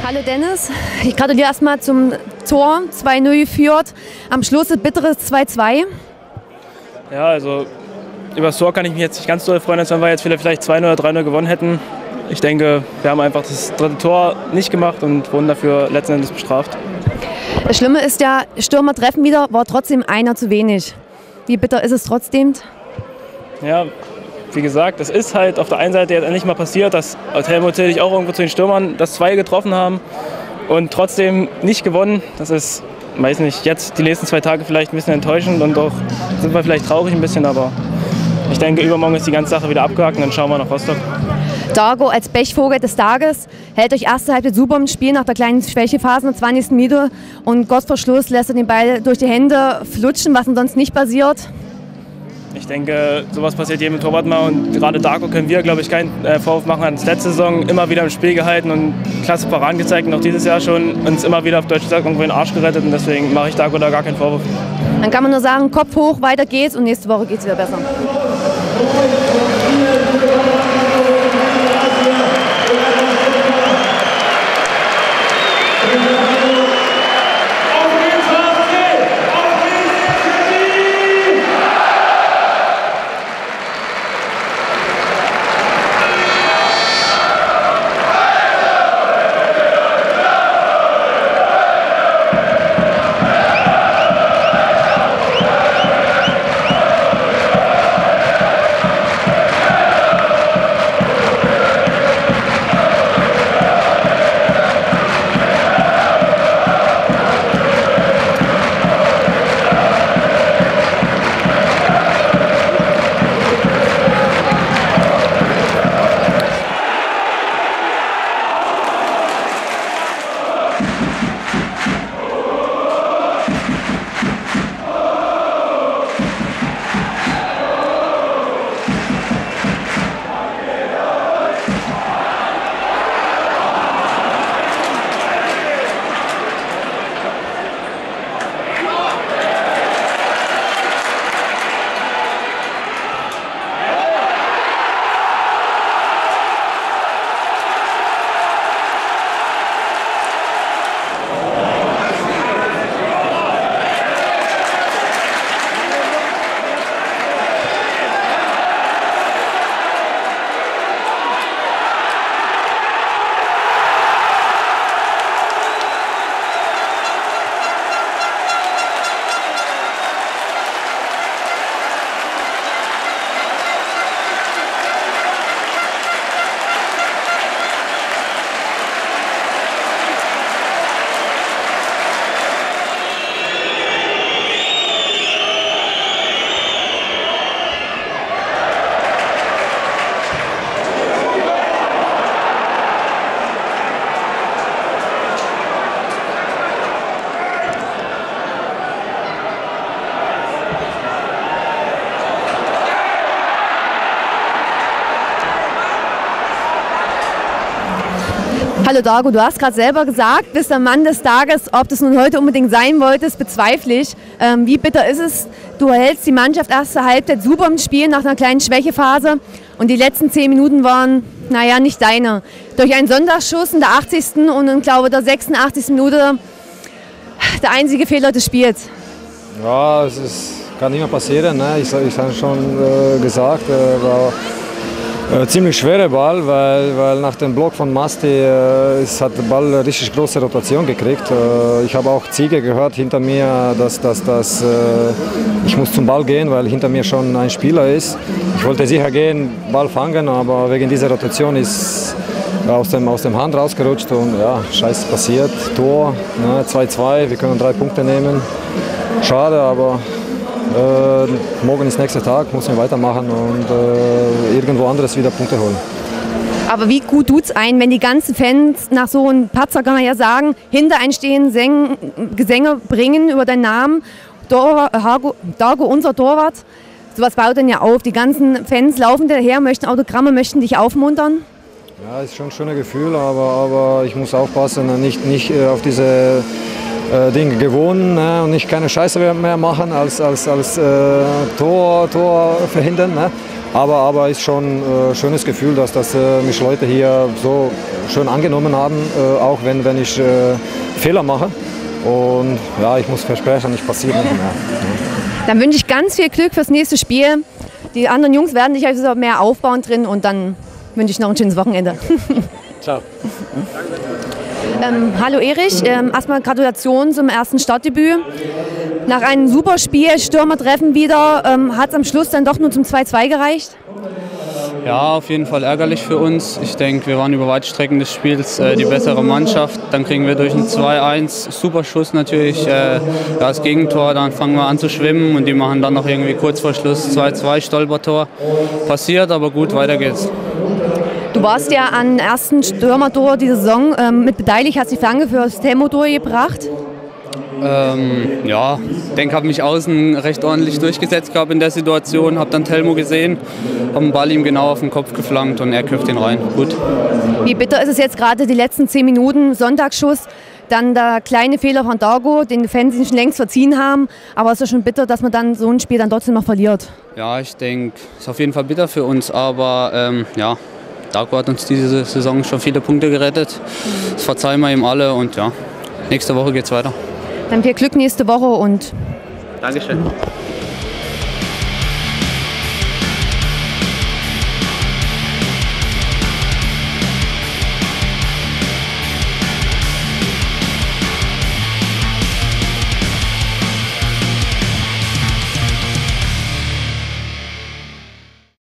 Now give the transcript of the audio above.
Hallo Dennis, ich gratuliere erstmal zum Tor, 2-0 geführt, am Schluss ein bitteres 2-2. Ja, also über das Tor kann ich mich jetzt nicht ganz doll freuen, als wenn wir jetzt vielleicht 2-0 oder 3-0 gewonnen hätten. Ich denke, wir haben einfach das dritte Tor nicht gemacht und wurden dafür letzten Endes bestraft. Das Schlimme ist ja, Stürmer treffen wieder, war trotzdem einer zu wenig. Wie bitter ist es trotzdem? Ja, wie gesagt, es ist halt auf der einen Seite jetzt endlich mal passiert, dass Helmut Zillich auch irgendwo zu den Stürmern das 2 getroffen haben und trotzdem nicht gewonnen. Das ist, weiß nicht, jetzt die nächsten 2 Tage vielleicht ein bisschen enttäuschend und auch sind wir vielleicht traurig ein bisschen, aber ich denke, übermorgen ist die ganze Sache wieder abgehakt und dann schauen wir nach Rostock. Dargo als Pechvogel des Tages hält euch erste Halbzeit super im Spiel nach der kleinen Schwächephase in der 20. Minute und Gott vor Schluss lässt er den Ball durch die Hände flutschen, was sonst nicht passiert. Ich denke, sowas passiert jedem Torwart mal und gerade Dargo können wir, glaube ich, keinen Vorwurf machen. Hat uns letzte Saison immer wieder im Spiel gehalten und klasse Paraden gezeigt und auch dieses Jahr schon uns immer wieder auf Deutsch gesagt irgendwo in den Arsch gerettet und deswegen mache ich Dargo da gar keinen Vorwurf. Dann kann man nur sagen, Kopf hoch, weiter geht's und nächste Woche geht's wieder besser. Hallo Dargo, du hast gerade selber gesagt, bist der Mann des Tages. Ob das nun heute unbedingt sein wolltest, bezweifle ich. Wie bitter ist es? Du hältst die Mannschaft erste Halbzeit super im Spiel nach einer kleinen Schwächephase und die letzten 10 Minuten waren, naja, nicht deine. Durch einen Sonntagsschuss in der 80. und in, glaube der 86. Minute der einzige Fehler des Spiels. Ja, kann immer passieren. Ne? Ich habe schon gesagt, war ziemlich schwerer Ball, weil nach dem Block von Masti hat der Ball eine richtig große Rotation gekriegt. Ich habe auch Ziege gehört hinter mir, dass ich muss zum Ball gehen, weil hinter mir schon ein Spieler ist. Ich wollte sicher gehen, Ball fangen, aber wegen dieser Rotation ist aus dem Hand rausgerutscht und ja, Scheiß passiert. Tor, ne, 2-2, wir können 3 Punkte nehmen. Schade, aber morgen ist nächster Tag, müssen wir weitermachen und irgendwo anderes wieder Punkte holen. Aber wie gut tut es ein, wenn die ganzen Fans nach so einem Patzer, kann man ja sagen, hinter einen stehen, Gesänge bringen über deinen Namen. Dargo, unser Torwart. Sowas baut dann ja auf. Die ganzen Fans laufen daher, möchten Autogramme, möchten dich aufmuntern. Ja, ist schon ein schönes Gefühl, aber ich muss aufpassen, nicht auf diese Dinge gewohnen, ne, und nicht keine Scheiße mehr machen als Tor verhindern. Ne. Aber ist schon ein schönes Gefühl, dass mich Leute hier so schön angenommen haben, auch wenn ich Fehler mache. Und ja, ich muss versprechen, ich passiere nicht mehr. Dann wünsche ich ganz viel Glück fürs nächste Spiel. Die anderen Jungs werden sich also mehr aufbauen drin und dann wünsche ich noch ein schönes Wochenende. Ciao. Hallo Erich, erstmal Gratulation zum ersten Startdebüt. Nach einem super Spiel, Stürmertreffen wieder, hat es am Schluss dann doch nur zum 2:2 gereicht? Ja, auf jeden Fall ärgerlich für uns. Ich denke, wir waren über weite Strecken des Spiels die bessere Mannschaft. Dann kriegen wir durch ein 2:1, super Schuss natürlich, das Gegentor. Dann fangen wir an zu schwimmen und die machen dann noch irgendwie kurz vor Schluss 2:2, Stolpertor. Passiert, aber gut, weiter geht's. Du warst ja am ersten Stürmertor dieser Saison mit beteiligt, hast die Flanke für das Telmo-Tor gebracht. Ja, ich denke, habe mich außen recht ordentlich durchgesetzt gehabt in der Situation, habe dann Telmo gesehen, habe den Ball ihm genau auf den Kopf geflankt und er köpft ihn rein. Gut. Wie bitter ist es jetzt gerade die letzten 10 Minuten, Sonntagsschuss, dann der kleine Fehler von Dargo, den die Fans schon längst verziehen haben, aber es ist schon bitter, dass man dann so ein Spiel dann trotzdem noch verliert. Ja, ich denke, es ist auf jeden Fall bitter für uns, aber ja, Dargo hat uns diese Saison schon viele Punkte gerettet. Das verzeihen wir ihm alle und ja, nächste Woche geht's weiter. Dann viel Glück nächste Woche und Dankeschön.